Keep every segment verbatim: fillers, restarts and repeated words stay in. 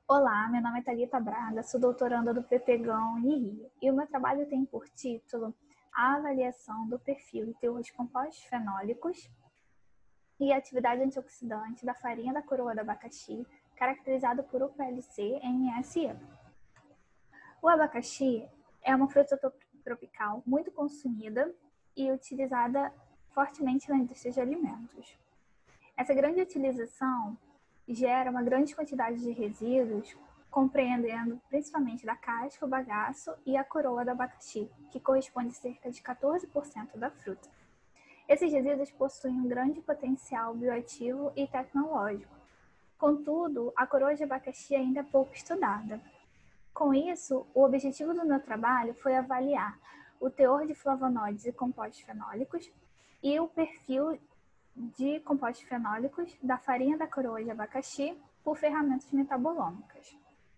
Olá, meu nome é Thalita Braga, sou doutoranda do PPGão em Rio e o meu trabalho tem por título a avaliação do perfil e teor de compostos fenólicos e atividade antioxidante da farinha da coroa do abacaxi, caracterizado por U P L C M S E. O abacaxi é uma fruta tropical muito consumida e utilizada fortemente na indústria de alimentos. Essa grande utilização gera uma grande quantidade de resíduos, compreendendo principalmente da casca, o bagaço e a coroa do abacaxi, que corresponde a cerca de quatorze por cento da fruta. Esses resíduos possuem um grande potencial bioativo e tecnológico. Contudo, a coroa de abacaxi ainda é pouco estudada. Com isso, o objetivo do meu trabalho foi avaliar o teor de flavonoides e compostos fenólicos e o perfil de compostos fenólicos da farinha da coroa de abacaxi por ferramentas metabolômicas.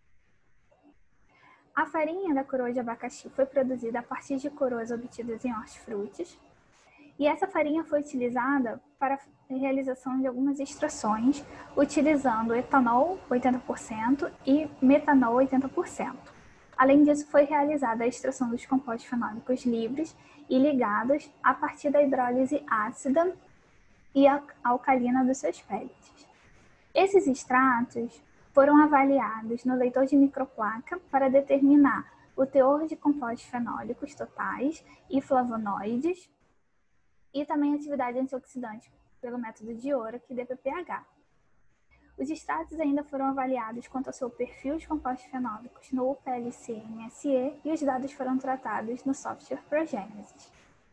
A farinha da coroa de abacaxi foi produzida a partir de coroas obtidas em hortifrutis, e essa farinha foi utilizada para a realização de algumas extrações, utilizando etanol oitenta por cento e metanol oitenta por cento. Além disso, foi realizada a extração dos compostos fenólicos livres e ligados a partir da hidrólise ácida e a alcalina dos seus pellets. Esses extratos foram avaliados no leitor de microplaca para determinar o teor de compostos fenólicos totais e flavonoides e também a atividade antioxidante pelo método de Orac e D P P H. Os extratos ainda foram avaliados quanto ao seu perfil de compostos fenólicos no U P L C M S E e os dados foram tratados no software Progênesis.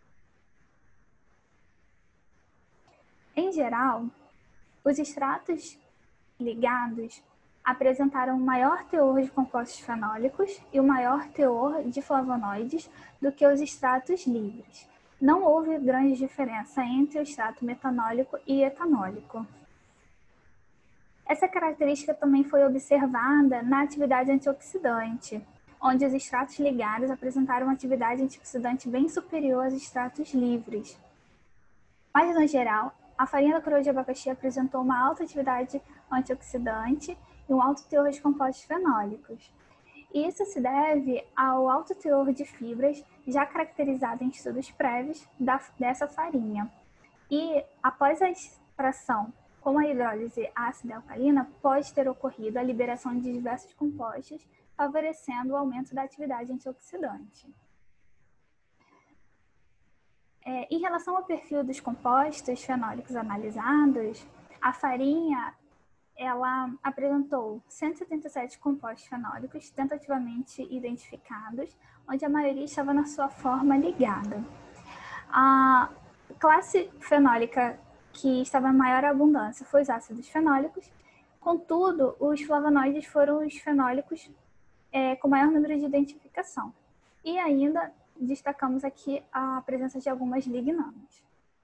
Em geral, os extratos ligados apresentaram um maior teor de compostos fenólicos e um maior teor de flavonoides do que os extratos livres. Não houve grande diferença entre o extrato metanólico e etanólico. Essa característica também foi observada na atividade antioxidante, onde os extratos ligados apresentaram uma atividade antioxidante bem superior aos extratos livres. Mas, no geral, a farinha da coroa de abacaxi apresentou uma alta atividade antioxidante e um alto teor de compostos fenólicos. E isso se deve ao alto teor de fibras já caracterizado em estudos prévios da, dessa farinha. E, após a extração com a hidrólise ácida e alcalina, pode ter ocorrido a liberação de diversos compostos, favorecendo o aumento da atividade antioxidante. É, em relação ao perfil dos compostos fenólicos analisados, a farinha ela apresentou cento e setenta e sete compostos fenólicos tentativamente identificados, onde a maioria estava na sua forma ligada. A classe fenólica que estava em maior abundância foi os ácidos fenólicos, contudo, os flavonoides foram os fenólicos é, com maior número de identificação. E ainda destacamos aqui a presença de algumas lignanas.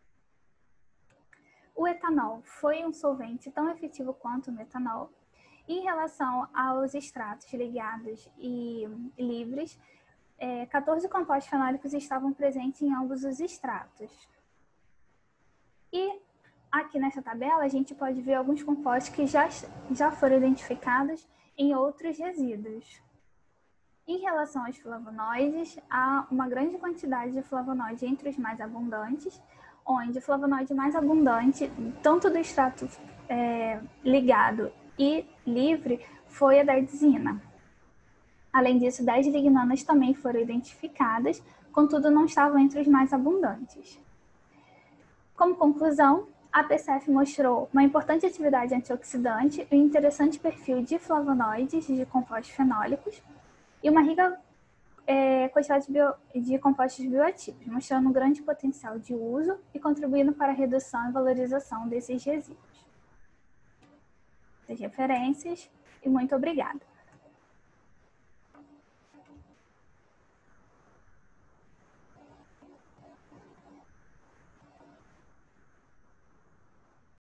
O etanol foi um solvente tão efetivo quanto o metanol. Em relação aos extratos ligados e livres, é, quatorze compostos fenólicos estavam presentes em ambos os extratos. E aqui nessa tabela a gente pode ver alguns compostos que já, já foram identificados em outros resíduos. Em relação aos flavonoides, há uma grande quantidade de flavonoides entre os mais abundantes, onde o flavonoide mais abundante, tanto do extrato é, ligado e livre, foi a daidzeina. Além disso, dez lignanas também foram identificadas, contudo não estavam entre os mais abundantes. Como conclusão, a P C F mostrou uma importante atividade antioxidante e um interessante perfil de flavonoides de compostos fenólicos, e uma rica é, quantidade de, bio, de compostos bioativos, mostrando um grande potencial de uso e contribuindo para a redução e valorização desses resíduos. As referências, e muito obrigada.